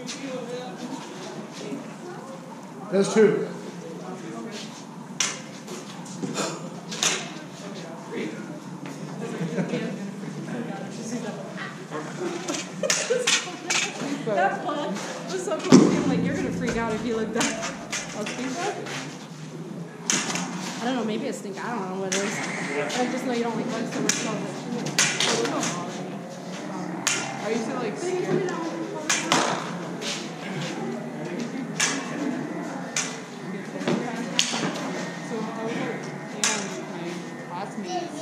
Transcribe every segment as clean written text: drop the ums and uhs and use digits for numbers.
There's two. That one was so close. I'm like, you're gonna freak out if you look that. I'll stink bug? I don't know, maybe a stink. I don't know what it is. I just know you don't like bugs so much. Are you still like scared? So I was like, my classmates,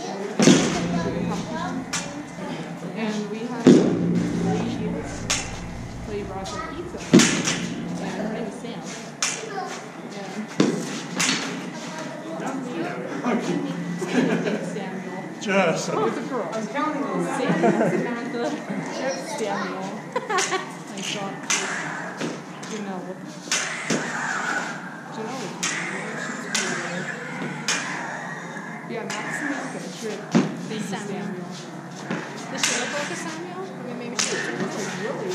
and we had a lady, so he brought some pizza, and her name is Sam. Samuel. Just. Oh, it's a girl. I was counting on Sam, Samantha, Samuel. My God. Janelle. Yeah, not Samantha. Thank you, Samuel. Does she look like a Samuel? I mean, maybe she looks like Really,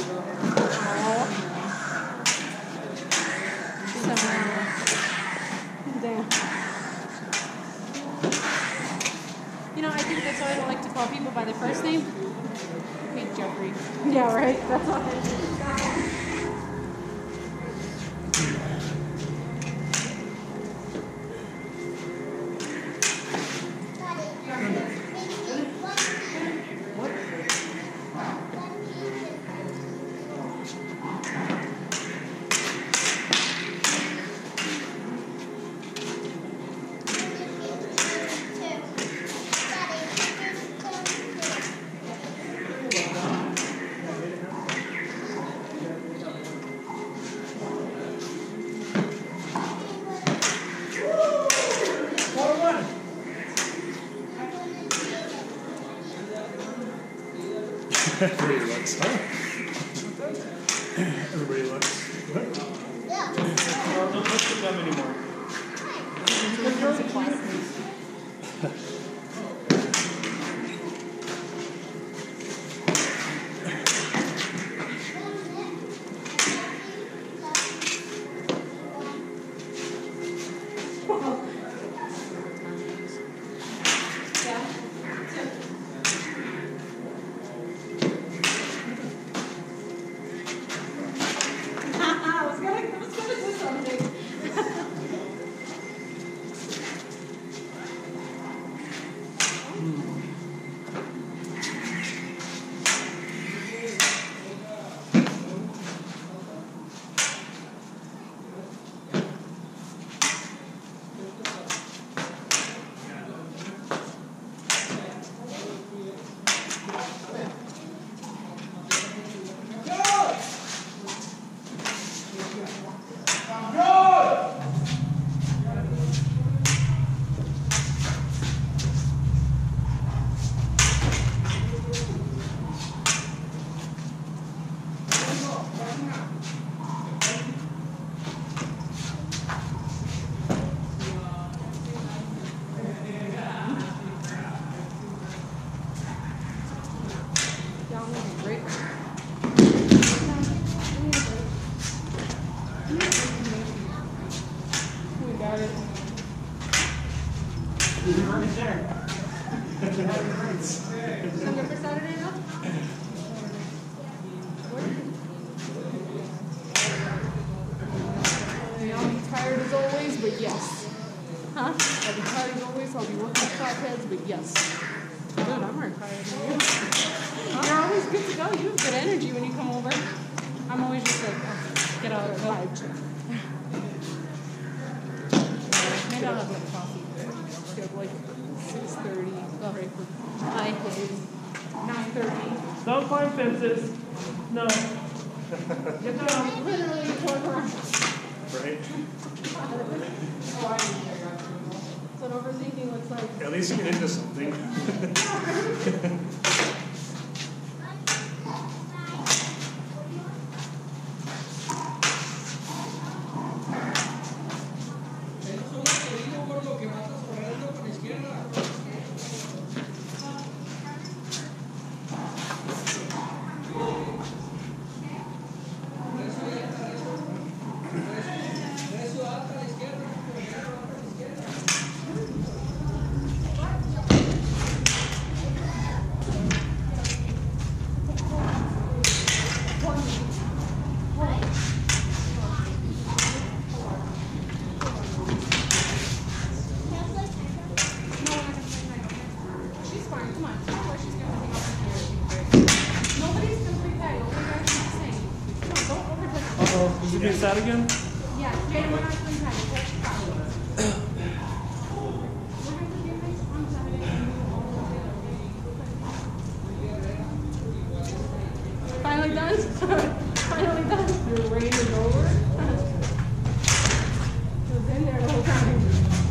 Samuel. Damn. You know, I think that's why I don't like to call people by their first name. Hey, Jeffrey. Yeah, right? That's all I think. Everybody looks, huh? Everybody looks. Yeah. Well, don't look at them anymore. But yes. Huh? I'll be tired as always, I'll be working with flatheads, but yes. Good, I'm more tired than you. You're always good to go. You have good energy when you come over. I'm always just like, oh, get out of the vibe. Maybe I'll have like coffee. You have like 6:30, right for Hi. 9:30. Don't climb fences. No. Get down. Literally, turn around. Right? That's what overthinking looks like. At least get into something. Oh, is it being sad again? Yeah, Jay, we're not doing that. We're going to do this on Saturday and do all of it. Finally done? Finally done? Your rain is over? It was in there the whole time.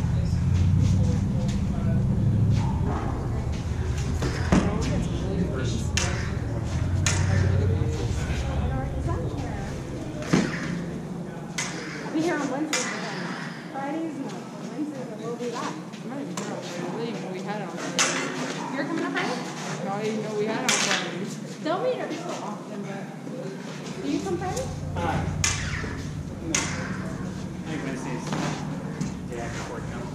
I'll be here on Wednesdays again. Fridays, no. Wednesdays, I will be back. I'm not even sure I didn't even know we had it on Fridays. You're coming up Friday? No, I didn't know we had it on Fridays. They'll meet every so often, but... Do you come Friday? No. I think Wednesday's day after work now.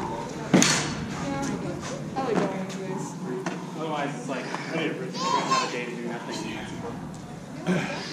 Yeah, I like going Wednesdays. Otherwise, it's like, I need to have a day to do nothing.